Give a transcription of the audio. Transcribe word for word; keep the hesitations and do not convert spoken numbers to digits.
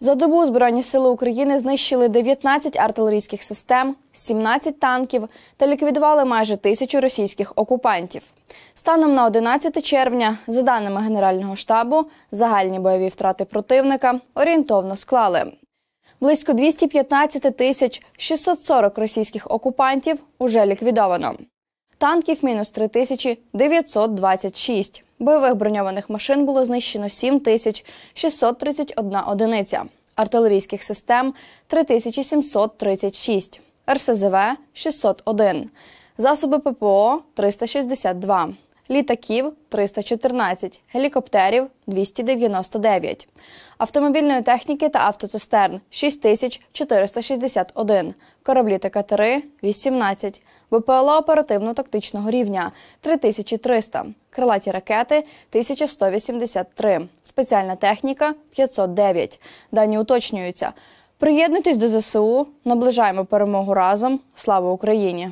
За добу Збройні сили України знищили дев'ятнадцять артилерійських систем, сімнадцять танків та ліквідували майже тисячу російських окупантів. Станом на одинадцяте червня, за даними Генерального штабу, загальні бойові втрати противника орієнтовно склали: близько двісті п'ятнадцять тисяч шістсот сорок російських окупантів уже ліквідовано. Танків – мінус три тисячі дев'ятсот двадцять шість. Бойових броньованих машин було знищено сім тисяч шістсот тридцять одна одиниця. Артилерійських систем – три тисячі сімсот тридцять шість. ер ес зе ве – шістсот один. Засоби пе пе о – триста шістдесят два. Літаків – триста чотирнадцять. Гелікоптерів – двісті дев'яносто дев'ять. Автомобільної техніки та автоцистерн – шість тисяч чотириста шістдесят один. Кораблі та катери – вісімнадцять. ве пе ел о оперативно-тактичного рівня – три тисячі триста. Крилаті ракети – тисяча сто вісімдесят три. Спеціальна техніка – п'ятсот дев'ять. Дані уточнюються. Приєднуйтесь до зе се у, наближаємо перемогу разом. Слава Україні!